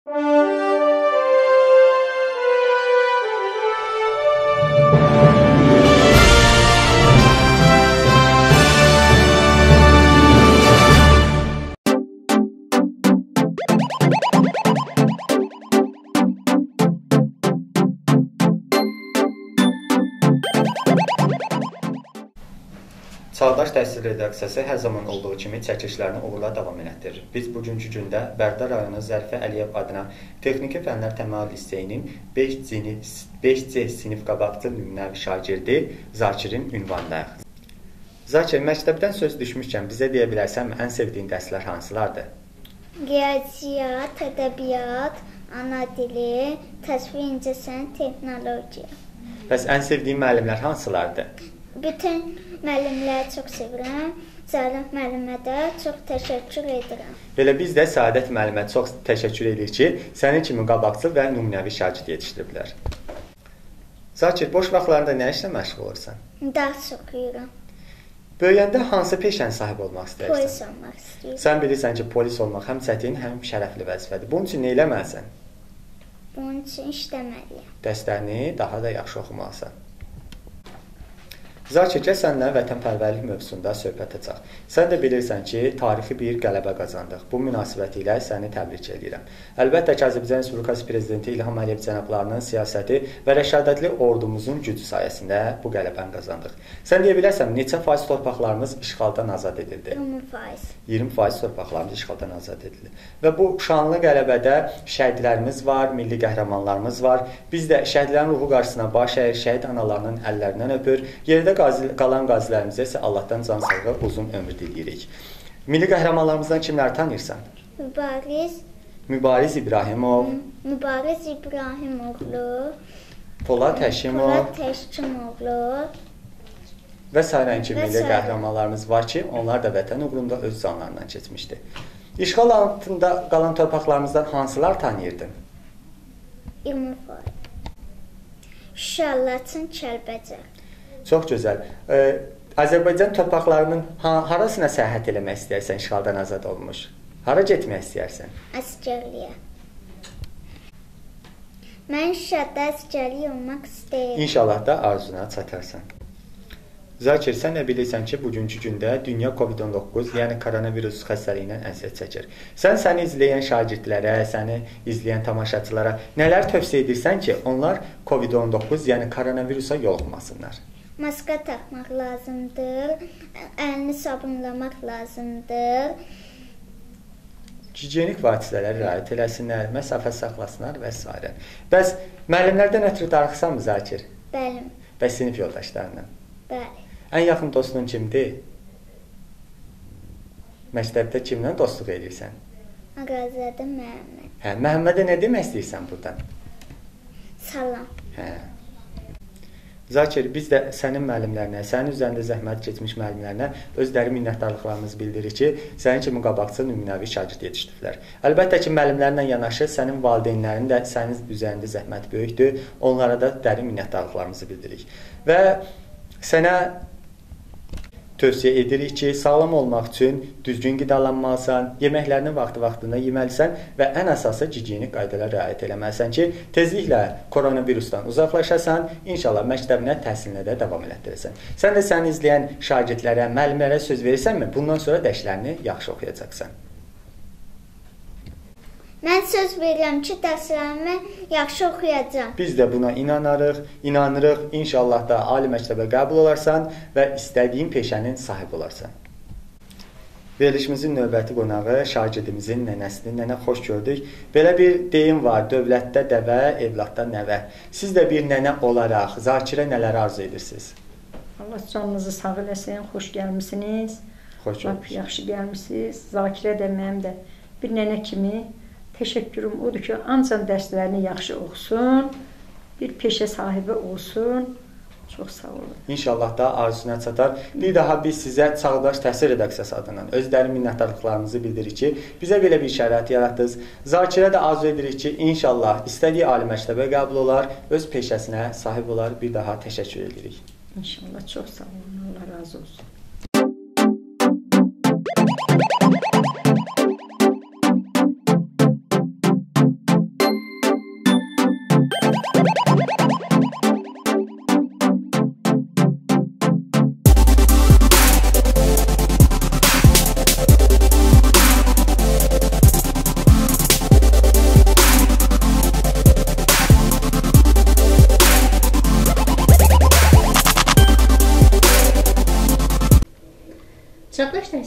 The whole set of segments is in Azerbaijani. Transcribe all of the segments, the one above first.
Çağdaş Təhsil Redaksiyası hər zaman olduğu kimi çəkilişlərini uğurla davam etdirir. Biz bugünkü gündə Bərdə rayonu Zərifə Əliyev adına Texniki Fənlər Təmayül Liseyinin 5C sinif qabaqcıl nümunəvi şagirdi Zakirin ünvanındayıq. Zakir, məktəbdən söz düşmüşkən bizə deyə bilərsənmi, ən sevdiyin dərslər hansılardır? Riyaziyyat, ədəbiyyat, ana dili, təsvir incəsənət, texnologiya. Bəs ən sevdiyin müəllimlər hansılardır? Bütün müəllimləri çox sevirəm. Zərif müəllimə də çox təşəkkür edirəm. Belə biz də Səadət müəllimə çox təşəkkür edirik ki, sənin kimi qabaqcıl və nümunəvi şagird yetişdiriblər. Zakir, boş vaxtlarında nə işlə məşğul olursan? Dərs oxuyuram. Böyüyəndə hansı peşənin sahibi olmaq istəyirsən? Polis olmaq istəyirəm. Sən bilirsən ki, polis olmaq həm çətin, həm şərəfli vəzifədir. Bunun üçün nə eləməlisən? Bunun üçün işləməliyəm. Dərslərini daha da yaxşı oxumalısan. Zakir, gəl səninlə vətənpərvərlik mövzusunda söhbət açaq. Sən də bilirsən ki, tarixi bir qələbə qazandıq. Bu münasibəti ilə səni təbrik edirəm. Əlbəttə ki, Azərbaycan Respublikası Prezidenti İlham Əliyev cənablarının siyasəti və rəşadətli ordumuzun gücü sayəsində bu qələbəni qazandıq. Sən deyə bilərsən, neçə faiz torpaqlarımız işğaldan azad edildi? 20%. 20% torpaqlarımız işğaldan azad edildi. Və bu şanlı qələbədə şəhidlərimiz var, milli qəhrəmanlarımız var. Biz də şəhidlərin ruhu qarşısına baş əyir, şəhid analarının əllərindən öpür. Yerdə qalan qazilərimizə isə Allahdan can sağlığı, uzun ömür diləyirik. Milli qəhrəmanlarımızdan kimləri tanıyırsan? Mübariz İbrahimov, Mübariz İbrahimoğlu, Polad Həşimov və sairən kimi milli qəhrəmanlarımız var ki, onlar da vətən uğrunda öz canlarından keçmişdi. İşğal altında qalan torpaqlarımızdan hansılar tanıyırdın? 20%. Şuşalıçın Kəlbəcər. Çox gözəl. Azərbaycan torpaqlarının harasına səyahət eləmək istəyirsən, işğaldan azad olmuş? Hara getmək istəyirsən? Əsgərliyə. Mən Şuşada əsgərlik olmaq istəyirəm. İnşallah da arzuna çatarsan. Zakir, sən də bilirsən ki, bugünkü gündə dünya COVID-19, yəni koronavirus xəstəliyindən əziyyət çəkir. Sən səni izləyən şagirdlərə, səni izləyən tamaşaçılara nələr tövsiyə edirsən ki, onlar COVID-19, yəni koronavirusa yoluxmasınlar? Maska taxmaq lazımdır, əlini sabunlamaq lazımdır. Gigiyenik vasitələri riayət eləsinlər, məsafə saxlasınlar və s. Bəs müəllimlərdən ötürü darıxsanmı, Zakir? Bəli. Bəs sinif yoldaşlarından? Bəli. Ən yaxın dostun kimdir? Məktəbdə kimlə dostluq edirsən? Ağazadə Məhəmməd. Məhəmmədə nə demək istəyirsən buradan? Salam. Zakir, biz də sənin müəllimlərinə, sənin üzərində zəhmət keçmiş müəllimlərinə özləri minnətdarlıqlarımızı bildiririk ki, sənin kimi qabaqcıl nümunəvi şagird yetişdiriblər. Əlbəttə ki, müəllimlərlə yanaşı sənin valideynlərin də sənin üzərində zəhmət böyükdür. Onlara da dərin minnətdarlıqlarımızı bildiririk. Və sənə tövsiyə edirik ki, sağlam olmaq üçün düzgün qidalanmalısan, yeməklərini vaxtında yeməlisən və ən əsası gigiyenik qaydalara riayət eləməlisən ki, tezliklə koronavirusdan uzaqlaşasan, inşallah məktəbinə, təhsilinə də davam elətdirəsən. Sən də səni izləyən şagirdlərə, müəllimlərə söz verirsənmi? Bundan sonra dərslərini yaxşı oxuyacaqsan. Mən söz verirəm ki, dərslərimi yaxşı oxuyacağam. Biz də buna inanırıq. İnşallah da ali məktəbə qəbul olarsan və istədiyin peşənin sahibi olarsan. Verilişimizin növbəti qonağı şagirdimizin nənəsidir. Nənə, xoş gördük. Belə bir deyim var, dövlətdə dəvə, evladda nəvə. Siz də bir nənə olaraq Zakirə nələr arzu edirsiniz? Allah canınızı sağ eləsin, xoş gəlmişsiniz. Xoş gördük. Yaxşı gəlmişsiniz. Zakirə də mənim də bir nənə kimi təşəkkürüm odur ki, ancaq dərslərini yaxşı oxusun, bir peşə sahibi olsun. Çox sağ olun. İnşallah da arzusuna çatar. Bir daha biz sizə Çağdaş Təhsil Redaksiyası adından özləri minnətdarlıqlarımızı bildiririk ki, bizə belə bir şərait yaratdınız. Zakirə də arzu edirik ki, inşallah istədiyi ali məktəbə qəbul olar, öz peşəsinə sahib olar. Bir daha təşəkkür edirik. İnşallah çox sağ olun. Allah razı olsun.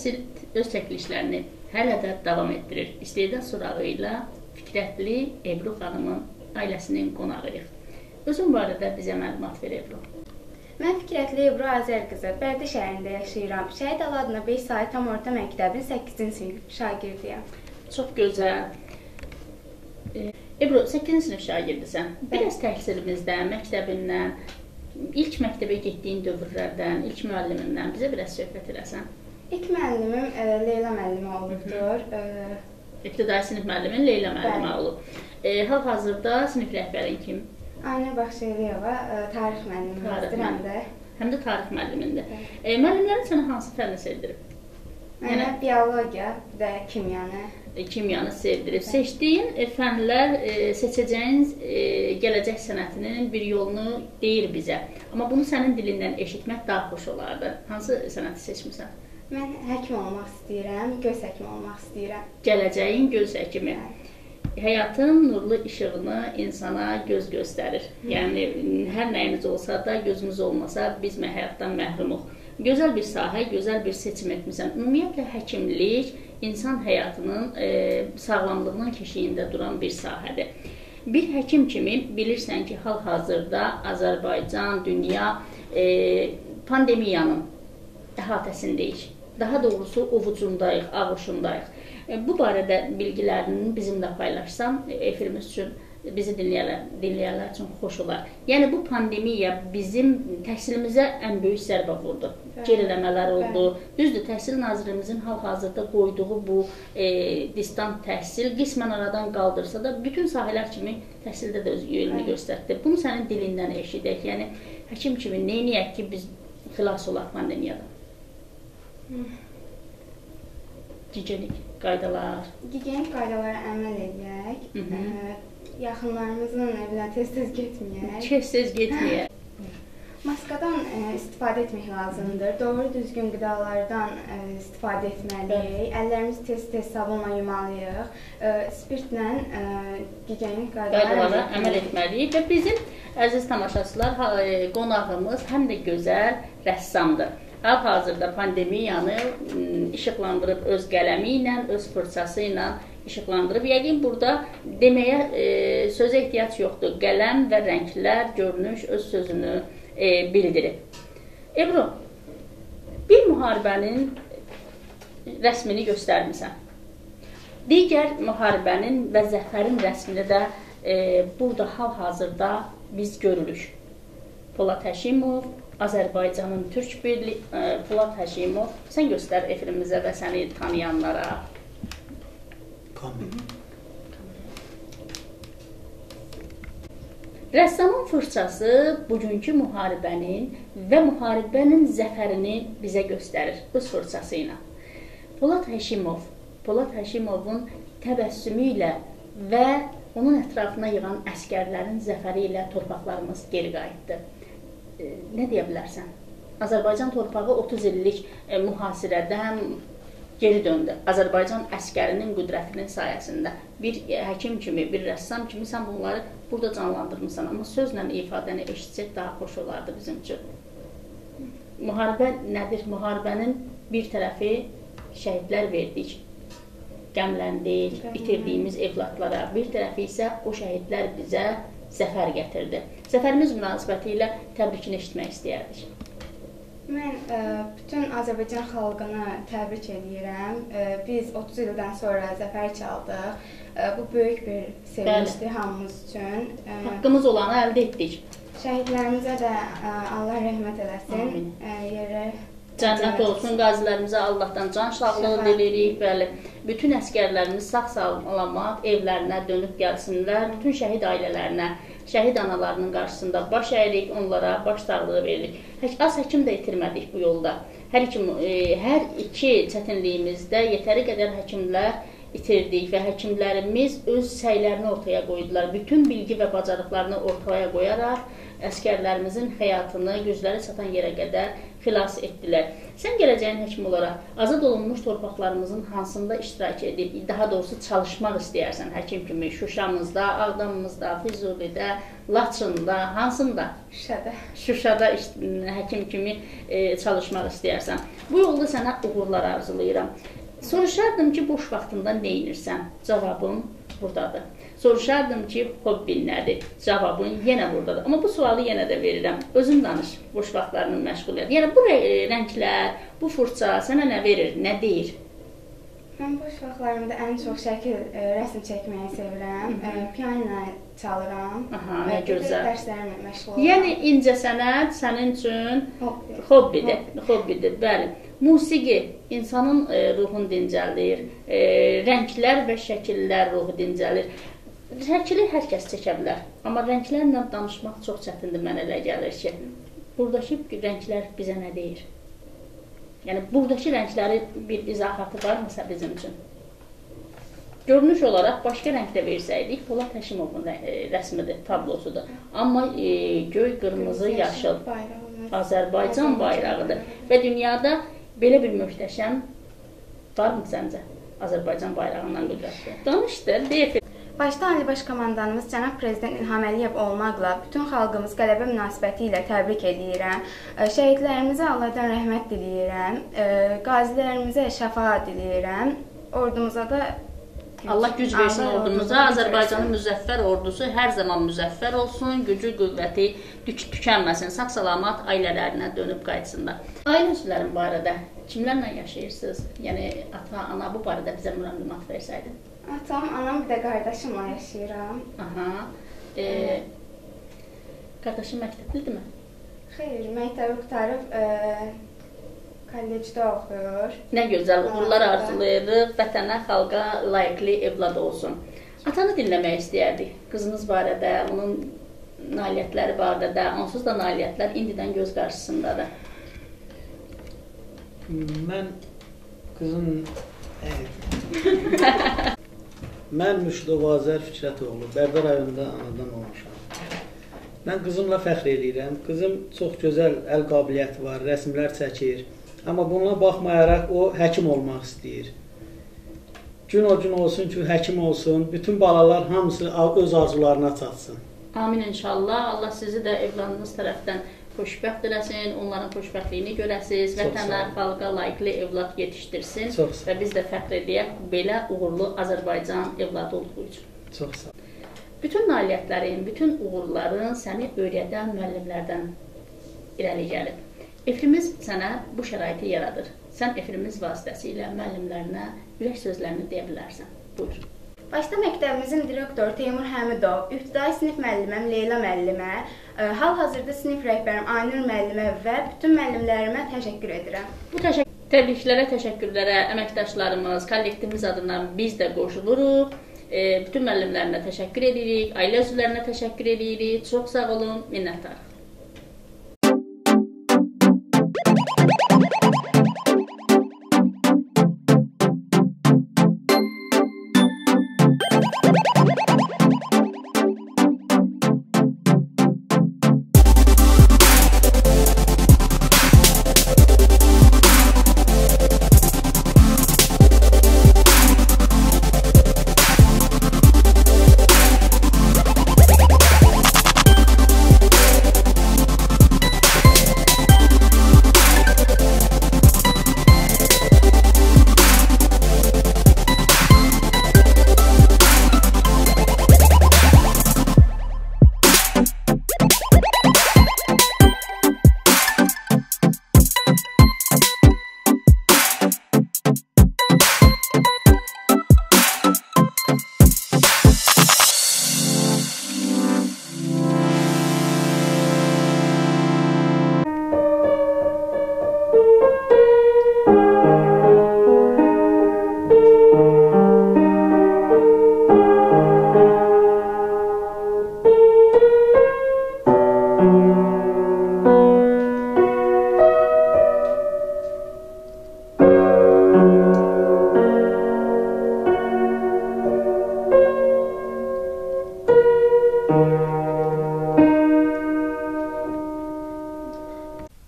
təhsil öz çəkilişlərini hələ də davam etdirir. İstedad surağı ilə Fikrətli Ebru xanımın ailəsinin qonağıyıq. Özün barədə bizə məlumat ver, Ebru. Mən Fikrətli Ebru Azərqızı, Bərdə şəhərində yaşayıram. Şəhid Əli adına 5 sayı tam orta məktəbin 8-ci sinif şagirdiyəm. Çox gözəl. Ebru, 8-ci sinif şagirdisən. Biraz təhsilimizdən, məktəbindən, ilk məktəbə getdiyin dövrlərdən, ilk müəllimindən bizə biraz söhbət eləsən. İlk müəllimim Leyla müəllimə olubdur. İbtidai sinif müəllimin Leyla müəllimə olub. Hal-hazırda sinif rəhbərin kim? Aynur Baxşeliyeva, tarix müəllimimizdir. Həm də tarix müəllimindir. Müəllimlərin sənə hansı fənni sevdirib? Mənə biologiya və kimyanı. Kimyanı sevdirib. Seçdiyin fənlər, seçəcəyin gələcək sənətinin bir yolunu deyir bizə. Amma bunu sənin dilindən eşitmək daha xoş olardı. Hansı sənəti seçmirsən? Mən həkim olmaq istəyirəm, göz həkimi olmaq istəyirəm. Gələcəyin göz həkimi. Həyatın nurlu işığını insana göz göstərir. Yəni, hər nəyimiz olsa da, gözümüz olmasa, biz həyatdan məhrumuq. Gözəl bir sahə, gözəl bir seçim etmirsən. Ümumiyyətlə, həkimlik insan həyatının sağlamlığının keşiyində duran bir sahədir. Bir həkim kimi bilirsən ki, hal-hazırda Azərbaycan, dünya pandemiyanın əhatəsindəyik. Daha doğrusu ovucundayıq, ağuşundayıq. Bu barədə bilgilərini bizimlə paylaşsan, efirimiz üçün, bizi dinləyənlər üçün xoş olar. Yəni, bu pandemiya bizim təhsilimizə ən böyük zərbə vurdu. Geriləmələr oldu. Düzdür, Təhsil Nazirimizin hal-hazırda qoyduğu bu distant təhsil qismən aradan qaldırsa da, bütün sahələr kimi təhsildə də öz yönünü göstərdi. Bunu sənin dilindən eşidək. Yəni, həkim kimi neyniyək ki, biz xilas olaq pandemiyadan? Gigiyenik qaydalar. Gigiyenik qaydalara əməl edək. Yaxınlarımızın evinə tez-tez getməyək. Tez-tez getməyək. Maskadan istifadə etmək lazımdır. Doğru düzgün qidalardan istifadə etməliyik. Əllərimizi tez-tez sabunla yumalıyıq. Spirtlə gigiyenik qaydalara əməl etməliyik. Və bizim əziz tamaşaçılar, qonağımız həm də gözəl rəssamdır. Hal-hazırda pandemiyanı işıqlandırıb öz qələmi ilə, öz fırçası ilə işıqlandırıb. Yəqin burada deməyə sözə ehtiyac yoxdur. Qələm və rənglər, görünüş öz sözünü bildirib. Ebru, bir müharibənin rəsmini göstərmirsən. Digər müharibənin və zəfərin rəsmini də burada hal-hazırda biz görürük. Polad Həşimov, Azərbaycanın Türk Birliyi, Polad Həşimov. Sən göstər efirimizə və səni tanıyanlara. Rəssamın fırçası bugünkü müharibənin və müharibənin zəfərini bizə göstərir öz fırçası ilə. Polad Həşimovun təbəssümü ilə və onun ətrafına yığan əskərlərin zəfəri ilə torpaqlarımız geri qayıtdı. Nə deyə bilərsən? Azərbaycan torpağı 30 illik mühasirədən geri döndü. Azərbaycan əskərinin qüdrətinin sayəsində bir həkim kimi, bir rəssam kimi sən bunları burada canlandırmısan. Amma sözlə ifadəni eşitsək daha xoş olardı bizim üçün. Müharibə nədir? Müharibənin bir tərəfi şəhidlər verdik, qəmləndik, itirdiyimiz evladlara. Bir tərəfi isə o şəhidlər bizə zəfər gətirdi. Zəfərimiz münasibəti ilə təbrikini eşitmək istəyərdik. Mən bütün Azərbaycan xalqını təbrik edirəm. Biz 30 ildən sonra zəfər çaldıq. Bu böyük bir sevincdir hamımız üçün. Haqqımız olanı əldə etdik. Şəhidlərimizə də Allah rəhmət eləsin. Yerə Cənnət olsun, qazilərimizə Allahdan can sağlığı diləyirik. Bəli, bütün əskərlərimiz sağ-salamat evlərinə dönüb gəlsinlər. Bütün şəhid ailələrinə, şəhid analarının qarşısında baş əyirik, onlara baş sağlığı veririk. Az həkim də itirmədik bu yolda. Hər iki çətinliyimizdə yetəri qədər həkimlər itirdik və həkimlərimiz öz səylərini ortaya qoydular. Bütün bilgi və bacarıqlarını ortaya qoyaraq əskərlərimizin həyatını gözləri çatan yerə qədər xilas etdilər. Sən gələcəyin həkim olaraq azad olunmuş torpaqlarımızın hansında iştirak edib, daha doğrusu çalışmaq istəyərsən həkim kimi Şuşamızda, Ağdamımızda, Füzulidə, Laçında, hansında? Şuşada həkim kimi çalışmaq istəyərsən. Bu yolda sənə uğurlar arzulayıram. Soruşardım ki, boş vaxtında nə edirsən? Cavabım buradadır. Soruşardım ki, hobbin nədir? Cavabın yenə buradadır. Amma bu sualı yenə də verirəm. Özün danış, boş vaxtlarını məşğul et. Yəni, bu rənglər, bu fırça sənə nə verir, nə deyir? Mən boş vaxtlarımda ən çox rəsm çəkməyi sevirəm. Piano çalıram. Nə gözəl. Dərslərimlə məşğul oluram. Yəni, incəsənət sənin üçün hobbidir. Bəli. Musiqi insanın ruhunu dincəldir. Rənglər və şəkillər ruhu dincəlir. Şəkili hər kəs çəkə bilər. Amma rənglərlə danışmaq çox çətindir, mənə elə gəlir ki. Buradakı rənglər bizə nə deyir? Yəni, buradakı rəngləri bir izahatı var mısa bizim üçün? Görünüş olaraq başqa rəngdə versəydik, Polad Həşimovun rəsmidir, tablosudur. Amma göy, qırmızı, yaşıl Azərbaycan bayrağıdır. Və dünyada belə bir möhtəşəm varmı səncə? Azərbaycan bayrağından qüdrətli. Danışdır, deyək. Başda Ali Baş Komandanımız Cənab Prezident İlham Əliyev olmaqla bütün xalqımız qələbə münasibəti ilə təbrik edirəm. Şəhidlərimizə Allahdan rəhmət diləyirəm. Qazilərimizə şəfa diləyirəm. Ordumuza da Allah güc versin ordumuza. Azərbaycanın müzəffər ordusu hər zaman müzəffər olsun, gücü, qüvvəti tükənməsin, sağ-salamat ailələrinə dönüb qayıtsınlar. Ailə üzvlərin barədə kimlərlə yaşayırsınız? Yəni, ata, ana bu barədə bizə məlumat versəydin. Atam, anam, bir də qardaşımla yaşayıram. Qardaşın məktəblidirmi? Xeyr, məktəbi qutarıb kollecdə oxuyur. Nə gözəl, uğurlar arzulayırıq, vətənə, xalqa layiqli evlad olsun. Atanı dinləmək istəyərdik, qızınız barədə, onun nailiyyətləri barədə, onsuz da nailiyyətlər indidən göz qarşısındadır. Mən qızım... Mən Müşdov Azər Fikrətoğlu, Bərdə rayonunda anadan olmuşam. Mən qızımla fəxr edirəm. Qızım çox gözəl əl qabiliyyəti var, rəsmlər çəkir. Amma bununla baxmayaraq o həkim olmaq istəyir. Gün o gün olsun ki, həkim olsun, bütün balalar hamısı öz arzularına çatsın. Amin inşallah. Allah sizi də evladınız tərəfdən xoşbəxt eləsin, onların xoşbəxtliyini görəsiniz, vətənə, xalqa layiqli evlad yetişdirsin və biz də fəxr edək belə uğurlu Azərbaycan evladı olduğu üçün. Çox sağ ol. Bütün nailiyyətlərin, bütün uğurların səni öyrədən müəllimlərdən irəli gəlib. Efirimiz sənə bu şəraiti yaradır. Sən efirimiz vasitəsilə müəllimlərinə ürək sözlərini deyə bilərsən. Buyur. Başda məktəbimizin direktoru Teymur Həmidov, ibtidai sinif müəlliməm Leyla müəllimə, hal-hazırda sinif rəhbərim Aynur müəllimə və bütün müəllimlərimə təşəkkür edirəm. Bu təbriklərə, təşəkkürlərə əməkdaşlarımız, kollektivimiz adından biz də qoşuluruq. Bütün müəllimlərinə təşəkkür edirik, ailə üzvlərinə təşəkkür edirik. Çox sağ olun, minnətdarıq.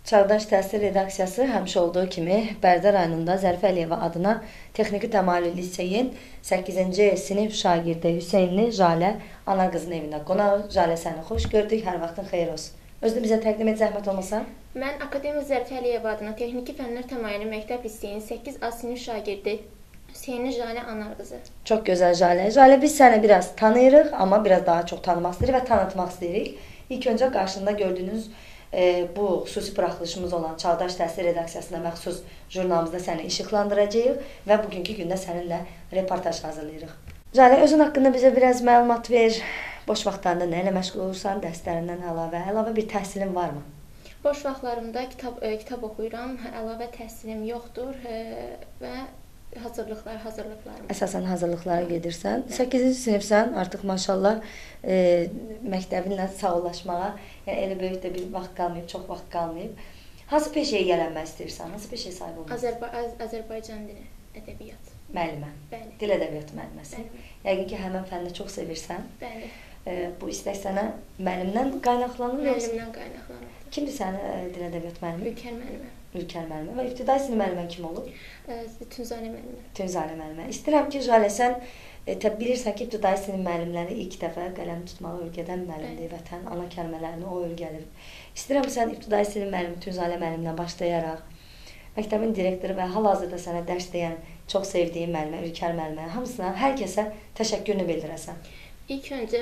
Çağdaş Təhsil Redaksiyası həmişə olduğu kimi Bərdə rayonunda Zərif Əliyeva adına Texniki Təmayüllü Liseyin 8-ci sinif şagirdi Hüseynli Jalə ana qızın evində qonağı. Jalə, səni xoş gördük. Hər vaxtın xeyir olsun. Özünü bizə təqdim et, zəhmət olmasa. Mən Akademik Zərif Əliyeva adına Texniki Fənlər Təmayüllü Məktəb Liseyin 8A sinif şagirdi Hüseynli Jalə ana qızı. Çox gözəl Jalə. Jalə, biz səni biraz tanıyırıq, amma biraz daha çox tanımaq istəyirik və tanıtmaq istəyirik. İlk öncə qarşında gördüyünüz bu xüsusi buraxılışımız olan Çağdaş Təhsil Redaksiyasına məxsus jurnalımızda səni işıqlandıracağıq və bugünkü gündə səninlə reportaj hazırlayırıq. Jalə, özün haqqında bizə biraz məlumat ver. Boş vaxtlarında nə ilə məşğul olursan, dərslərindən əlavə bir təhsilin varmı? Boş vaxtlarımda kitab oxuyuram, əlavə təhsilim yoxdur və hazırlıqlarım. Əsasən hazırlıqlara gedirsən. 8-ci sinifsən, artıq maşallah məktəbinlə sağollaşmağa, yəni elə böyük də bir vaxt qalmayıb, çox vaxt qalmayıb. Hansı peşəyə yiyələnmək istəyirsən? Hansı peşəyə sahib olmaq? Azərbaycan dili, ədəbiyyat. Müəllimə. Bəli. Dil ədəbiyyatı müəlliməsi. Yəqin ki, həmin fənni çox sevirsən. Bəli. Bu istək sənə müəllimdən qaynaqlanır? Müəllimdən qaynaqlanır. Kimdir sənin dil ədəbiyyat müəllimi? Ülkər müəllimə. Ülkər müəllimə. Və ibtidai sinif müəllimən kim olur? Tünzalə müəllimə. Tünzalə müəllimə. İstəyirəm ki, Jalə, sən bilirsən ki, ibtidai sinif müəllimləri ilk dəfə qələm tutmağı öyrədən müəllimdir. Vətən ana kəlmələrini o öyrədir. İstəyirəm sən ibtidai sinif müəllimi Tünzalə müəllimlə başlayaraq məktəbin direktoru və hal-hazırda sənə dərs deyən çox sevdiyin müəllimə, Ülkər müəllimə, hamısına, hər kəsə təşəkkürünü bildirəsən. İlk öncə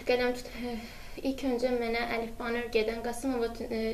mənə əlifbanı öyrədən Qasımova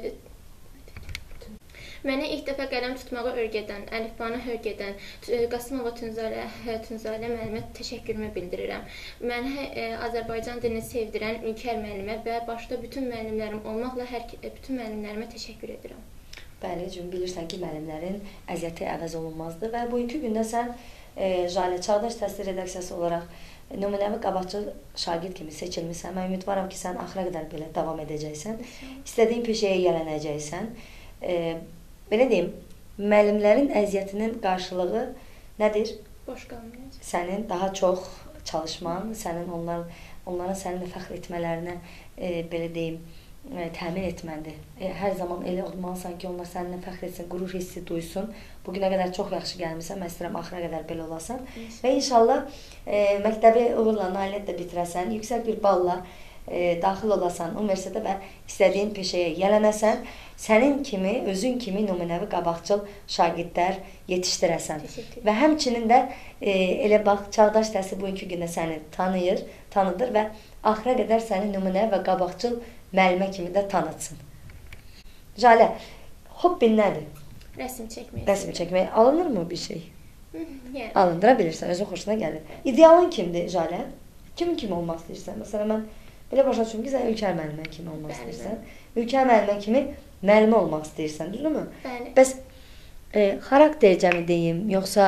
Mənə ilk dəfə qələm tutmağı öyrədən, əlifbanı öyrədən Qasımova Tünzalə müəllimə təşəkkürümü bildirirəm. Mənə Azərbaycan dilini sevdirən Ülkər müəllimə və başda bütün müəllimlərim olmaqla bütün müəllimlərimə təşəkkür edirəm. Bəli, çünki bilirsən ki, müəllimlərin əziyyəti əvəz olunmazdır və bugünkü gündə sən Jalə Çağdaş Təhsil Redaksiyası olaraq nümunəvi qabaqcıl şagird kimi seçilmisən. Mən ümidvaram ki, sən axıra qədər belə davam edəcəksən. İstədiyin peşəyə yiyələnəcəksən. Belə deyim, müəllimlərin əziyyətinin qarşılığı nədir? Boş qalmayacaq. Sənin daha çox çalışman, onların səninlə fəxr etmələrinə belə deyim, təmin etməlidir. Hər zaman elə olmalısan ki, onlar səninlə fəxr etsin, qürur hissi duysun. Bugünə qədər çox yaxşı gəlmirsən, mən istəyirəm axıra qədər belə olasan. Və inşallah məktəbi uğurla, nailiyyətlə bitirəsən, yüksək bir balla daxil olasan universitetə və istədiyin peşəyə yiyələnəsən, sənin kimi, özün kimi nümunəvi qabaqcıl şagirdlər yetişdirəsən. Və həmçinin də elə bax, Çağdaş Təhsil bugünkü gündə səni tanıdır və axıra qədər səni nümunəvi və qabaqcıl müəllimə kimi də tanıtsın. Jalə, hobbin nədir? Rəsm çəkmək. Rəsm çəkmək. Alınırmı bir şey? Yəni. Alındıra bilirsən, özün xoşuna gəlir. İdealın kimdir, Jalə? Kimin kimi olmaq istəyirsən? Məsələn, mən belə başa düşürəm ki, sən Ülkər müəllimə kimi olmaq istəyirsən. Ülkər müəllimə kimi müəllimə olmaq istəyirsən, düzdürmü? Bəli. Bəs xaraktercə mi deyim, yoxsa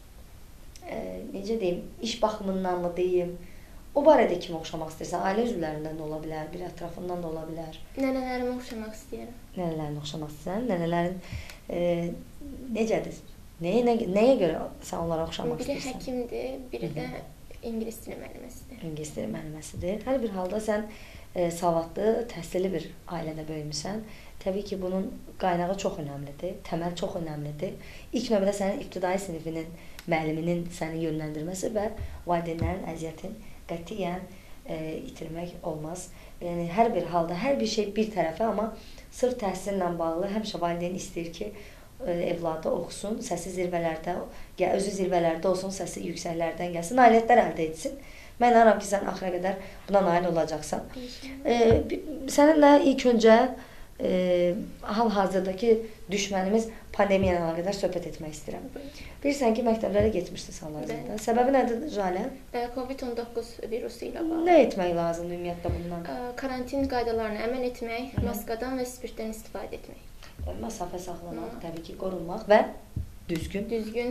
necə deyim, iş baxımından mı deyim? O barədə kimi oxşamaq istəyirsən? Ailə üzvlərindən də ola bilər, bir ətrafından da ola bilər. Nənələrimə oxşamaq istəyirəm. Nənələrinə oxşamaq istəyirsən? Nənələrin necədir? Nəyə görə sən onlara oxşamaq istəyirsən? Biri həkimdir, biri də ingilis dili müəlliməsidir. İngilis dili müəlliməsidir. Hər bir halda sən savadlı, təhsilli bir ailədə böyümüsən. Təbii ki, bunun qaynağı çox önəmlidir, təməl çox önəmlidir. İlk növbədə sənin ibtidai sinifinin müəlliminin səni yönləndirməsi və valideynlərin əziyyətin qətiyyən itirmək olmaz. Yəni, hər bir halda, hər bir şey bir tərəfə, amma sırf təhsillə bağlı həmişə valideyn istəyir ki, evladı oxusun, səsi zirvələrdə, özü zirvələrdə olsun, səsi yüksəklərdən gəlsin, nailiyyətlər əldə etsin. Mən inanıram ki, sən axıra qədər buna nail olacaqsan. Səninlə ilk öncə hal-hazırdakı düşmənimiz pandemiya ilə qədər söhbət etmək istəyirəm. Bilirsən ki, məktəblərə getmişdin hal-hazırda. Səbəbi nədir, Jalə? COVID-19 virusu ilə bağlı. Nə etmək lazımdır ümumiyyətlə bundan? Karantin qaydalarına əməl etmək, maskadan və spirtdən istifadə etmək. Məsafə saxlamaq, təbii ki, qorunmaq və düzgün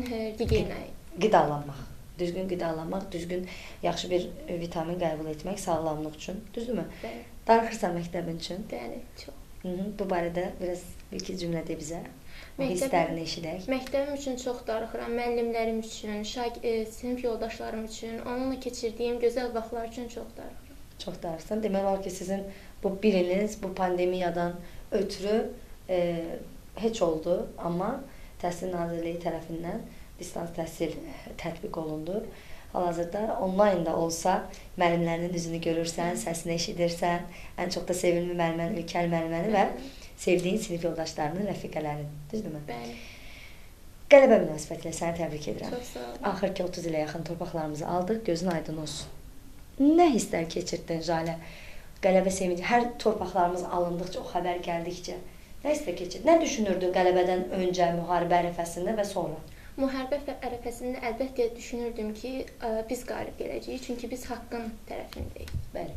qidalanmaq. Düzgün qidalanmaq, düzgün yaxşı bir vitamin qəbul etmək sağlamlıq üçün, düzdürmü? Bəli. Darıxırsan məktəbin üçün? Bəli, çox. Bu barədə biraz bir-iki cümlə de bizə. O hisslərini eşidək. Məktəbim üçün çox darıxıram, müəllimlərim üçün, sinif yoldaşlarım üçün, onunla keçirdiyim gözəl vaxtlar üçün çox darıxıram. Çox darıxırsan. Demək olar ki, sizin bu bir iliniz bu pandemiyadan ötürü heç oldu, amma Təhsil Nazirliyi tərəfindən distans təhsil tətbiq olundu. Hal-hazırda onlayn da olsa müəllimlərinin üzünü görürsən, səsini eşidirsən, ən çox da sevimli müəlliməni, Ülkər müəlliməni və sevdiyin sinif yoldaşlarının, rəfiqələrin, düzdürmü? Bəli. Qələbə münasibətilə səni təbrik edirəm. Çox sağ ol. Axır ki 30 ilə yaxın torpaqlarımızı aldıq, gözün aydın olsun. Nə hisslər keçirdin Jalə? Qələbə sevinci, hər torpaqlarımız alındıqca, o xəbər gəldikcə nə hisslər keçirdin? Nə düşünürdün qələbədən öncə, müharibə ərəfəsində və sonra? Müharibə ərəfəsində əlbəttə düşünürdüm ki, biz qalib gələcəyik, çünki biz haqqın tərəfindəyik. Bəli.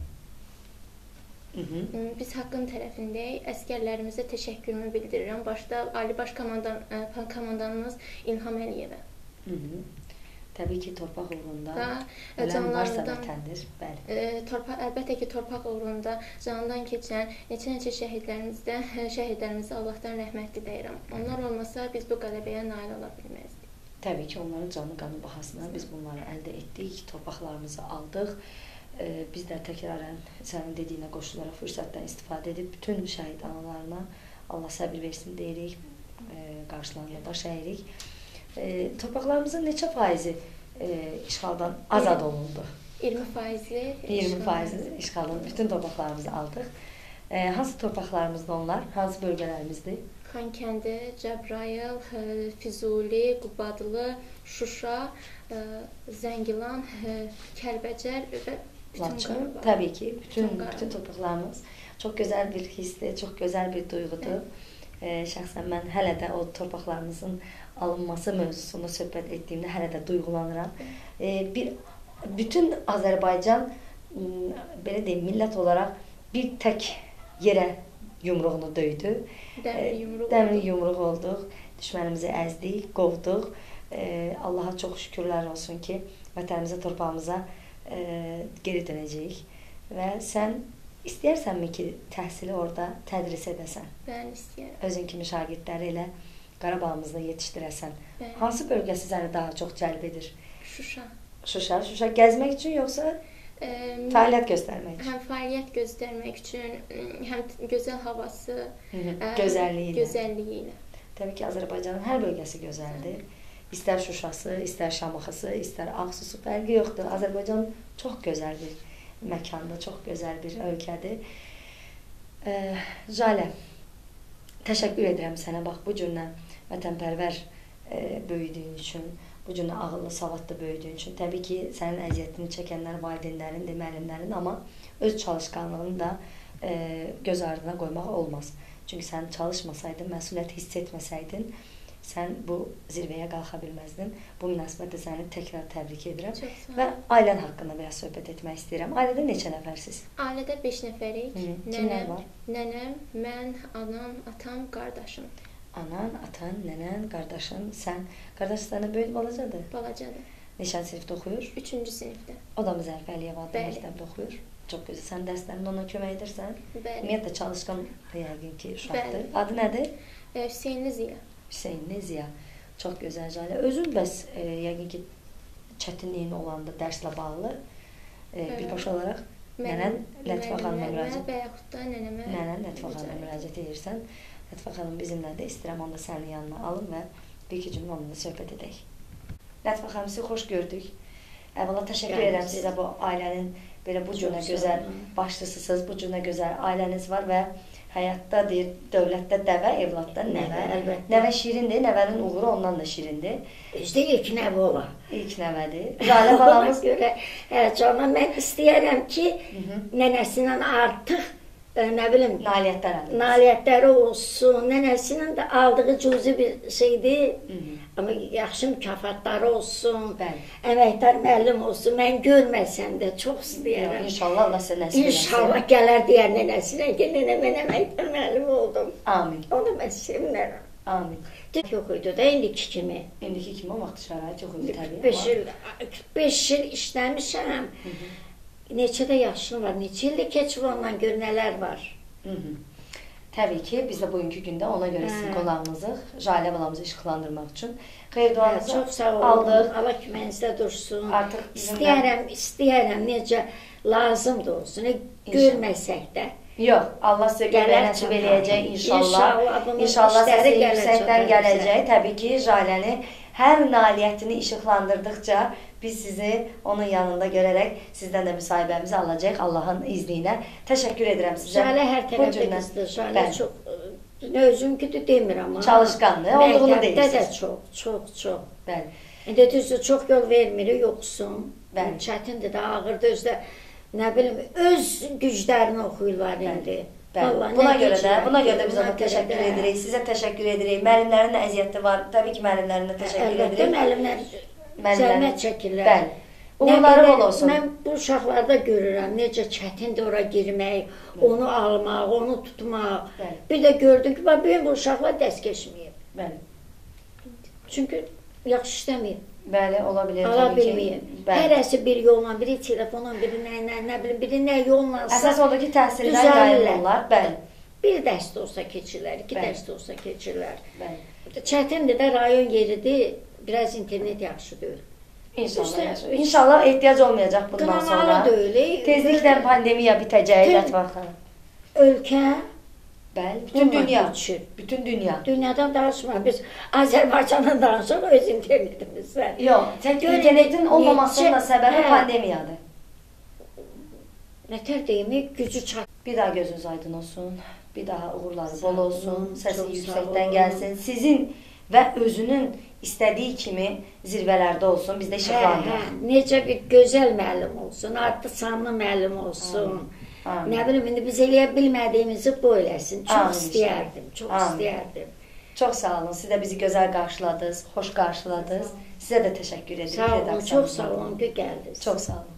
Biz haqqın tərəfindəyik. Əskərlərimizə təşəkkürümü bildirirəm. Başda Ali Baş komandanımız İlham Əliyevə. Təbii ki, torpaq uğrunda ölən varsa vətəndir. Bəli. Əlbəttə ki, torpaq uğrunda canından keçən neçə şəhidlərimizə Allahdan rəhmət diləyirəm. Onlar olmasa biz bu qələbəyə nail ola bilməzdik. Təbii ki, onların canı qanı bahasına biz bunları əldə etdik, torpaqlarımızı aldıq. Biz də təkrarən sənin dediyinə qoşularaq fürsətdən istifadə edib bütün şəhid analarına Allah səbir versin deyirik, qarşılarına baş əyirik. Torpaqlarımızın neçə faizi işğaldan azad olundu? 20% işğaldan bütün torpaqlarımızı aldıq. Hansı torpaqlarımızda onlar? Hansı bölgələrimizdir? Xankəndi, Cəbrayıl, Füzuli, Qubadlı, Şuşa, Zəngilan, Kəlbəcər və Laçın. Təbii ki, bütün torpaqlarımız çox gözəl bir hissdir, çox gözəl bir duyğudur. Şəxsən mən hələ də o torpaqlarımızın alınması mövzusunu söhbət etdiyimdə hələ də duyğulanıram. Bütün Azərbaycan, belə deyim, millət olaraq bir tək yerə yumruğunu döydü. Dəmir yumruq olduq, düşmənimizi əzdik, qovduq. Allaha çox şükürlər olsun ki, vətənimizə, torpağımıza geri dönəcəyik. Və sən istəyirsənmi ki, təhsili orada tədris edəsən? Bəli, istəyirəm. Özün kimi şagirdləri elə Qarabağımızda yetişdirəsən. Hansı bölgəsi səni daha çox cəlb edir? Şuşa. Şuşa gəzmək üçün, yoxsa fəaliyyət göstərmək üçün? Həm fəaliyyət göstərmək üçün, həm gözəl havası, gözəlliyi ilə. Təbii ki, Azərbaycanın hər bölgəsi gözəldir. İstər Şuşası, istər Şamaxısı, istər Ağsusu, fərqi yoxdur. Azərbaycan çox gözəl bir məkanda, çox gözəl bir ölkədir. Jalə, təşəkkür edirəm sənə, bax, bu cürlə vətənpərvər böyüdüyün üçün, bu cürlə ağıllı, savadlı böyüdüyün üçün. Təbii ki, sənin əziyyətini çəkənlər valideynlərindir, müəllimlərin, amma öz çalışqanlığını da göz ardına qoymaq olmaz. Çünki sən çalışmasaydın, məsuliyyət hiss etməsəydin, sən bu zirvəyə qalxa bilməzdin. Bu münasibətlə səni təkrar təbrik edirəm. Və ailən haqqında biraz söhbət etmək istəyirəm. Ailədə neçə nəfərsiz? Ailədə 5 nəfərik. Kimlər var? Nənəm, mən, anam, atam, qardaşım. Anan, atan, nənən, qardaşın, sən. Qardaş sənə böyük balacadır? Balacadır. Neçənci sinifdə oxuyur? 3-cü sinifdə. O da Müzərrif Əliyev adlı məktəbdə oxuyur. Çox gözəl. Sən dərslərində ona kömək edirsən? Bəli. Ümumiyyətlə çalışqan yəqin ki, uşaqdır. Adı nədir? Hüseynli Ziya. Hüseynli Ziya. Çox gözəl Jalə. Özün bəs yəqin ki, çətinliyin olanda dərslə bağlı birbaşa olaraq nənən Lətifə xanıma müraciət və yaxud da nənəmə Lətifə xanıma müraciət edirsən. Lətifə xanım bizimlədir. İstəyirəm onu da sənin yanına alın və bir-iki cümlə onunla söhbət edək. Lətifə xanım, sizi xoş gördük. Əvvəla təşəkkür edirəm sizə bu ailənin belə bu cürlə gözəl başçısısınız, bu cürlə gözəl ailəniz var və həyatda deyir, dövlətdə dəvə, evladda nəvə. Nəvə şirindir, nəvənin uğuru ondan da şirindir. Özdə ilk nəvə olar. İlk nəvədir. Jalə balamız görə, canım, mən istəyərəm ki, nənəsindən artıq, nə bilim, nailiyyətləri olsun, nənəsindən də aldığı cüzi bir şeydir, amma yaxşı mükafatları olsun, əməkdar müəllim olsun, mən görməsəm də çox istəyərəm. İnşallah Allah sizə nəsib eləsin. İnşallah gələr deyər nənəsinə ki, nənə mən əməkdar müəllim oldum. Amin. Onu mən sevinərəm. Amin. Yox idi da indiki kimi. İndiki kimi o vaxt şərait yox idi təbii. 5 il işləmişəm. Neçədə yaşım var, neçə ildə keçir ondan gör nələr var. Təbii ki, biz də bugünkü gündə ona görə sizin qonağınızıq, Jalə balamızı işıqlandırmaq üçün. Xeyr duanızı çox sağ olun. Allah köməyinizdə dursun. İstəyərəm, necə lazımdır olsun. Görməsək də. Yox, Allah sizə görə nəsib eləyəcək inşallah. İnşallah sizə yüksəkdən gələcək. Təbii ki, Jaləni hər nailiyyətini işıqlandırdıqca biz sizi onun yanında görərək sizdən də müsahibəmizi alacaq Allahın izni ilə. Təşəkkür edirəm sizə. Jalə hər tərəfdə qızdır. Jalə çox özümküdür demirəm amma. Çalışqandır, olduğunu deyirsiniz. Çox. Bəli. İndi düzdür, çox yol vermirik, yoxsun. Çətindir də, ağırdır özdə. Nə bilim, öz güclərini oxuyurlar indi. Buna görə də biz ona təşəkkür edirik, sizə təşəkkür edirik. Müəllimlərin də əziyyəti var, təbii ki, müəllimlərin də təşəkkür edirik. Əlbəttə, müəllimlər zəhmət çəkirlər. Bəli, uğurları bol olsun. Mən bu uşaqlarda görürəm, necə çətindir ora girmək, onu almaq, onu tutmaq. Bir də gördüm ki, bu uşaqlar dərs keçməyib. Çünki yaxşı işləməyib. Bəli, ola bilər. Ala bilməyib. Hərəsi bir yolla, biri telefonla, biri nə bilim, biri nə yolla. Əsas odur ki, təhsildən yayılırlar. Bəli. Bir dərs də olsa keçirlər, 2 dərs də olsa keçirlər. Çətindir də, rayon yeridir, biraz internet yaxşı deyil. İnşallah. İnşallah ehtiyac olmayacaq bundan sonra. Qınalı da öyle. Tezliklə pandemiya bitəcək, Ətvaxan. Ölkə bəli, bütün dünya. Bütün dünya. Dünyadan danışmır. Biz Azərbaycandan danışırıq öz internetimizdə. Yox, internetin olmamasının da səbəbi pandemiyadır. Nətər deyim, gücü çat. Bir daha gözünüz aydın olsun. Bir daha uğurları bol olsun. Səsi yüksəkdən gəlsin. Sizin və özünün istədiyi kimi zirvələrdə olsun. Biz də işıqlandırıq. Necə bir gözəl müəllim olsun, adlı sanlı müəllim olsun. Nə bilim, indi biz eləyə bilmədiyimizi bu eləsin. Çox istəyərdim, çox istəyərdim. Çox sağ olun. Siz də bizi gözəl qarşıladınız, xoş qarşıladınız. Sizə də təşəkkür edirəm. Sağ olun, çox sağ olun ki, gəldiniz. Çox sağ olun.